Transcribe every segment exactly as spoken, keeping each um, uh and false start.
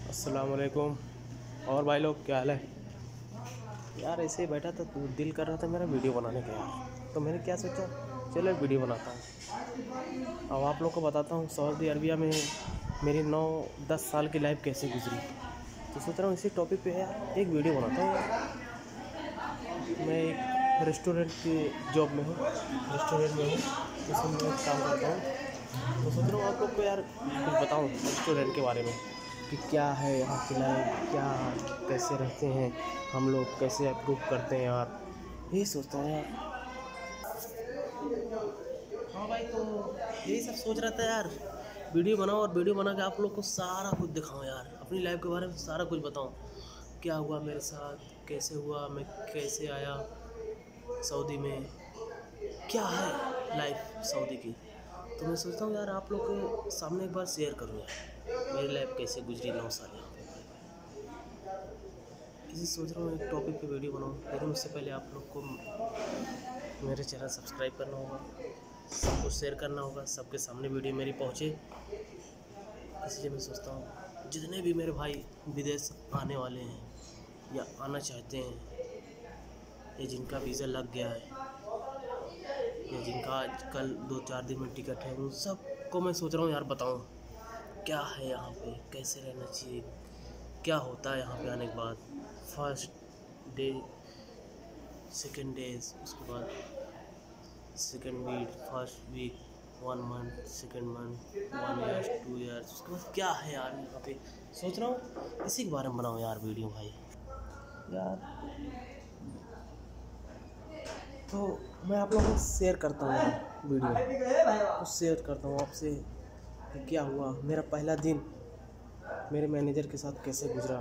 अस्सलाम वालेकुम। और भाई लोग क्या हाल है यार। ऐसे ही बैठा था तो दिल कर रहा था मेरा वीडियो बनाने का यार। तो मैंने क्या सोचा, चलो एक वीडियो बनाता हूँ। अब आप लोग को बताता हूँ सऊदी अरबिया में मेरी नौ दस साल की लाइफ कैसे गुजरी। तो सोच रहा हूँ इसी टॉपिक पे यार एक वीडियो बनाता हूँ यार। मैं एक रेस्टोरेंट की जॉब में हूँ, रेस्टोरेंट में हूँ, उसमें मैं काम करता हूँ। तो सोच रहा हूँ आप लोग को यार कुछ बताऊँ रेस्टोरेंट के बारे में कि क्या है यहाँ की लाइफ, क्या कैसे रहते हैं हम लोग, कैसे अप्रूव करते हैं यार। यही सोचता हूँ यार। हाँ भाई, तो यही सब सोच रहा था यार, वीडियो बनाओ और वीडियो बना के आप लोग को सारा कुछ दिखाऊं यार, अपनी लाइफ के बारे में सारा कुछ बताऊं। क्या हुआ मेरे साथ, कैसे हुआ, मैं कैसे आया सऊदी में, क्या है लाइफ सऊदी की। तो मैं सोचता हूँ यार आप लोग के सामने एक बार शेयर करूँ यार, मेरी लाइफ कैसे गुजरी नौ साल यहाँ पे भाई भाई। इसी सोच रहा हूँ एक टॉपिक पे वीडियो बनाऊँ, लेकिन उससे पहले आप लोग को मेरे चैनल सब्सक्राइब करना होगा, सबको शेयर करना होगा, सबके सामने वीडियो मेरी पहुँचे। इसलिए मैं सोचता हूँ जितने भी मेरे भाई विदेश आने वाले हैं या आना चाहते हैं, या जिनका वीज़ा लग गया है, या जिनका आज कल दो चार दिन में टिकट है, उन सब को मैं सोच रहा हूँ यार बताऊँ क्या है यहाँ पे, कैसे रहना चाहिए, क्या होता है यहाँ पे आने के बाद, फर्स्ट डे, सेकेंड डेज, उसके बाद second week, first week, one month, second month, one years, two years, उसके बाद क्या है यार यहाँ पे। सोच रहा हूँ इसी के बारे में बनाऊँ यार वीडियो भाई यार। तो मैं आप लोगों को शेयर करता हूँ यार वीडियो, तो शेयर करता हूँ आपसे कि क्या हुआ मेरा पहला दिन मेरे मैनेजर के साथ कैसे गुजरा।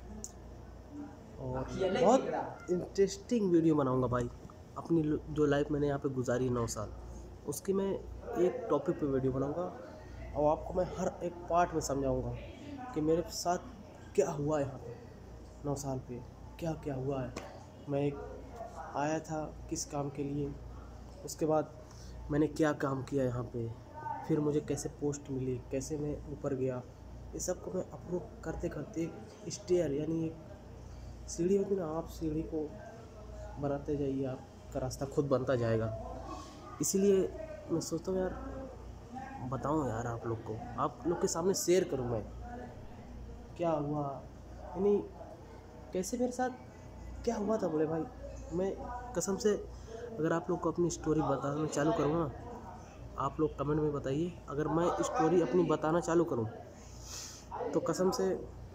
और बहुत इंटरेस्टिंग वीडियो बनाऊंगा भाई, अपनी जो लाइफ मैंने यहाँ पे गुजारी नौ साल, उसकी मैं एक टॉपिक पे वीडियो बनाऊंगा और आपको मैं हर एक पार्ट में समझाऊंगा कि मेरे साथ क्या हुआ यहाँ पे नौ साल पे, क्या क्या हुआ है। मैं एक आया था किस काम के लिए, उसके बाद मैंने क्या काम किया यहाँ पे, फिर मुझे कैसे पोस्ट मिली, कैसे मैं ऊपर गया, ये सब को मैं अप्रूव करते करते स्टेयर यानी एक सीढ़ी होती ना, आप सीढ़ी को बनाते जाइए, आपका रास्ता खुद बनता जाएगा। इसीलिए मैं सोचता हूँ यार बताऊँ यार आप लोग को, आप लोग के सामने शेयर करूँ मैं क्या हुआ, यानी कैसे मेरे साथ क्या हुआ था बोले भाई। मैं कसम से अगर आप लोग को अपनी स्टोरी बताना चालू करूँ ना, आप लोग कमेंट में बताइए, अगर मैं स्टोरी अपनी बताना चालू करूँ तो कसम से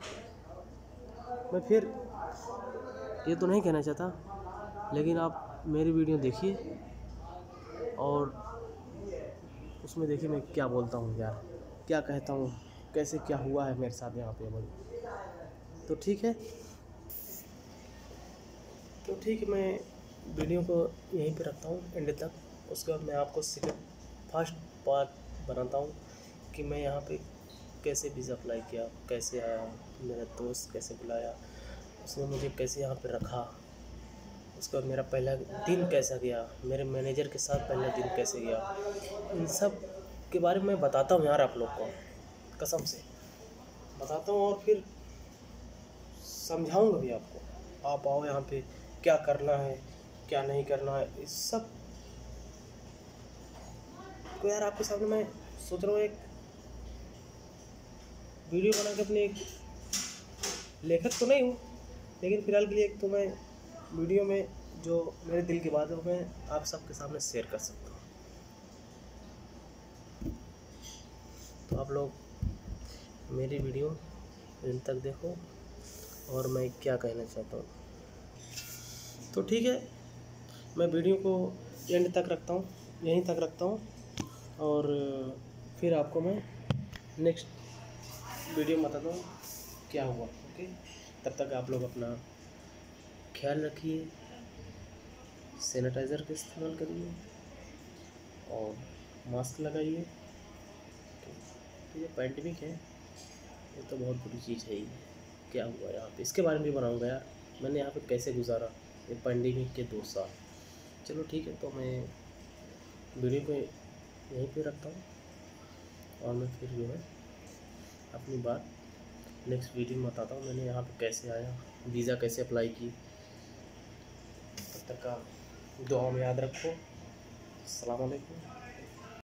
मैं फिर ये तो नहीं कहना चाहता, लेकिन आप मेरी वीडियो देखिए और उसमें देखिए मैं क्या बोलता हूँ यार, क्या कहता हूँ, कैसे क्या हुआ है मेरे साथ यहाँ पे भाई। तो ठीक है, तो ठीक है, मैं वीडियो को यहीं पे रखता हूँ एंड तक। उसके बाद मैं आपको सेकंड फर्स्ट पार्ट बनाता हूँ कि मैं यहाँ पे कैसे वीज़ा अप्लाई किया, कैसे आया, मेरा दोस्त कैसे बुलाया, उसने मुझे कैसे यहाँ पे रखा, उसके बाद मेरा पहला दिन कैसा गया, मेरे मैनेजर के साथ पहला दिन कैसे गया, इन सब के बारे में मैं बताता हूँ यार आप लोग को, कसम से बताता हूँ। और फिर समझाऊँगा भी आपको, आप आओ यहाँ पे क्या करना है, क्या नहीं करना है, इस सब को यार आपके सामने मैं सोच रहा हूँ एक वीडियो बना के, अपने एक लेखक तो नहीं हूँ, लेकिन फ़िलहाल के लिए एक तो मैं वीडियो में जो मेरे दिल की बात है वो मैं आप सबके सामने शेयर कर सकता हूँ। तो आप लोग मेरी वीडियो एंड तक देखो और मैं क्या कहना चाहता हूँ। तो ठीक है, मैं वीडियो को एंड तक रखता हूँ, यहीं तक रखता हूँ, और फिर आपको मैं नेक्स्ट वीडियो में बताता हूँ क्या हुआ। ओके, तब तक आप लोग अपना ख्याल रखिए, सैनिटाइज़र का इस्तेमाल करिए और मास्क लगाइए। तो ये पैंडमिक है, ये तो बहुत बुरी चीज़ है। ये क्या हुआ यहाँ पे, इसके बारे में भी बनाऊँगा यार, मैंने यहाँ पे कैसे गुजारा ये पैंडमिक के दो साल। चलो ठीक है, तो मैं वीडियो को यहीं पे रखता हूँ और मैं फिर जो है अपनी बात नेक्स्ट वीडियो में बताता हूँ मैंने यहाँ पे कैसे आया, वीज़ा कैसे अप्लाई की। तब तक का दुआ में याद रखो। अस्सलाम वालेकुम।